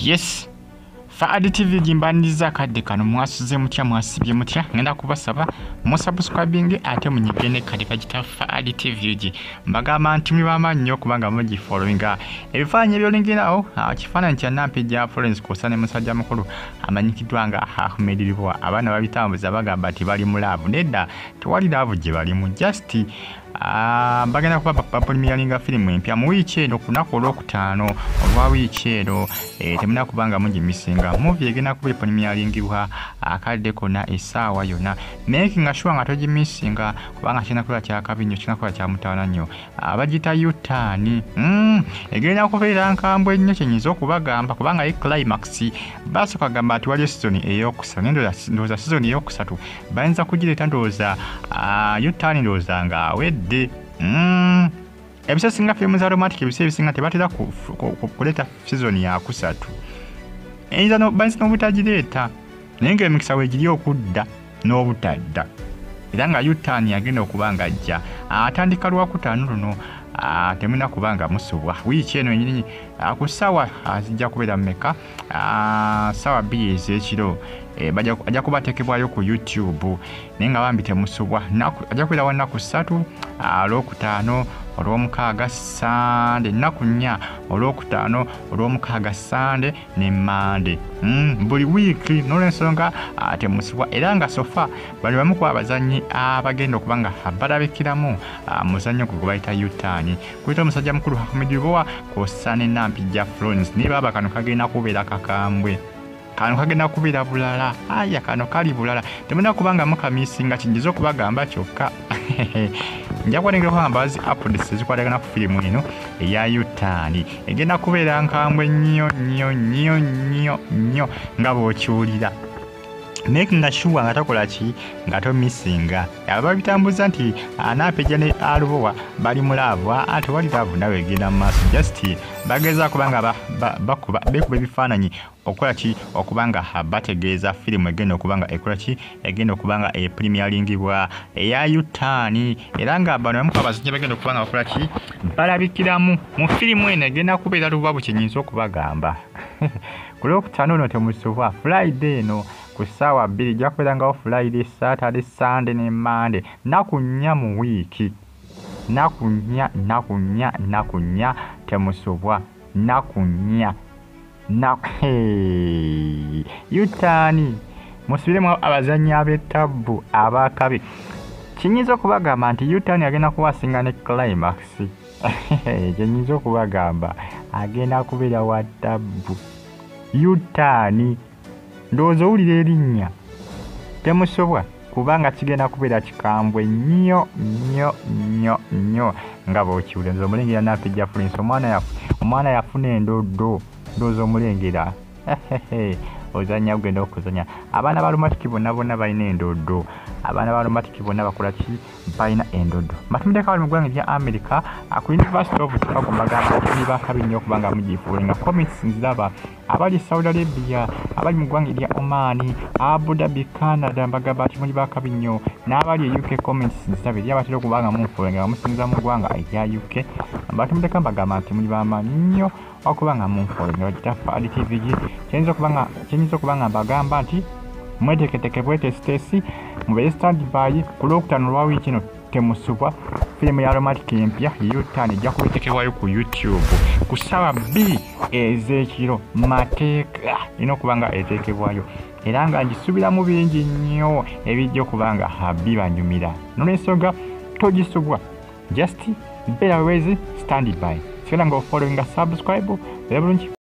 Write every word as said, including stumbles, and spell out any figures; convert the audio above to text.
Yes. Faadi T V gimbaniza kadde kano mwasuze mutya mwasibye mutya ngenda kubasaba mu subscribing ate munyigene kadde kagita Faadi T V gi mbagamba nti muli bamannyo kubanga mugi followinga ebifaananyi byolingirawo kifaananyi kya Nampija Florence Kosane musajja mukulu amanyikidwa nga Ahmed Libwa abaana babitambuza bagamba ati bali mu laavu nedda tewali laavu gye bali mu just Ah, bagenda kuba bapremieringa filimu empya mu wiiki eno ku lunaku olwokutaano olwa wiiki eno eh, temuna kubanga mungi misinga movie egenda kuba epremieringibbwa akadde konna essaawa yonna making sure nga togimisinga kubanga kirina kuba kyakabi nnyo kirina kuba kyamutaana nnyo abagita yutaani mm, egenda kubeera nkambwe nnyo kyenyinza okubagamba kubanga ye climax basooka kagamba ati waliyo season ey'okusatu ndowooza season ey'okusatu bayinza kugireeta ndowooza uh, yutaani ndowooza nga awedde Mm. Ebisa singa filmu za Aromatic ebisa ebisinga tebatera kuleta season ya kusatu. Eyinza no bansi n'obutagireeta naye ng'emikisa weegiri okudda n'obutadda. Era nga yutaani agenda okubanga ajja atandika lwakutaano luno temuna kubanga musubwa wiiki eno yennyini ku ssaawa zijja kubeera mmeka ssaawa bbiri ez'ekiro ajja kubateekebwayo ku YouTube naye nga bambi temusubwa ajja kubeera wa nnaku ssatu olwokutaano olw'omukaaga Sande nnaku nnya olwokutaano olw'omukaaga Sande ne Mande mm, buli wiiki n'olw'ensonga temusubwa era nga sofa bali bamu ku abazannyi abagenda okuba nga balabikiramu muzannyo gwe bayita yutaani kuyita omusajja mukulu Ahmed Libwa Kosane Nampija Florence naye baba kano kagenda kubeera kakambwe kano kagenda kubeera bulala aya kano kali bulala temuna kubanga mukamisinga kinjiza okubagamba kyokka nja kubalengera okugamba bazi updates ezikwatagana ku firimu eno eya yutaani egenda kubeera nkambwe nnyo nnyo nnyo nnyo nnyo nga bw'okiwulira making sure nga takola ki nga tomisinga ababitambuza nti Nampija ne Libwa bali mu laavu ate wali laavu nawe egenda mu maaso just bageza kubanga bakuba bekuba ebifaananyi okukola ki okubanga bategeeza firimu egenda okubanga ekola ki egenda okubanga epremieringibbwa eya yutaani era nga bano bamu abazannyi bagenda okubanga bakola ki balabikiramu mu firimu eno egenda kubeera lubabu kyenyinza okubagamba ku lwokutaano ono temusubwa Friday eno ku ssaawa bbiri gya kubeerangawo Friday, Saturday, Sunday ne Monday nnaku nnya mu wiiki nnaku nnya nnaku nnya nnaku nnya temusubwa nnaku nnya nnaku yutaani musubiremu abazannyi ab'ettabbu abakabi kinyinza okubagamba nti yutaani agenda kuwasinga ne climax kyenyinza okubagamba agenda kubeera wa ttabbu yutaani ndowooza owulira erinnya temusobwa kubanga kigenda kubeera kikambwe nnyo nnyo nnyo nnyo nga bw'okiwulira nze omulengera Nampija Florence omwana yafuna endoddo ndowooza omulengera ozannya kugenda okuzanya abaana ba Aromatic bonna bonna balina endoddo abaana ba Aromatic bonna bakola ki balina endoddo matumideka bali mu ggwanga erya America ku University of Chicago mbagamba nti bakabi nnyo okubanga mugifuulinga comments nziraba abali Saudi Arabia abali mu ggwanga erya Oman Abu Dhabi Canada mbagamba nti muli bakabi nnyo n'abali e U K comments nziraba eri abatera okubanga munfuulinga bamusinza mu ggwanga erya U K batumideka mbagamba nti muli bamaanyi nnyo okubanga munfolinga bagita Faadi T V gi kyenyiza okubanga kyenyiza okubanga mbagamba nti mweteketeke bwete stesi mubeere standby ku lwokutaano olwa wiiki eno temusubwa firimu ya Aromatic empya yutaani ejja kubetekebwayo ku YouTube ku ssaawa bbiri ez'ekiro mateeka erina okubanga eteekebwayo era nga ngisubiramu bingi nnyo ebijja okubanga bibanyumira n'olw'ensonga togisubwa just beera wezi standby sigala nga ofollowinga subscribe era bulungi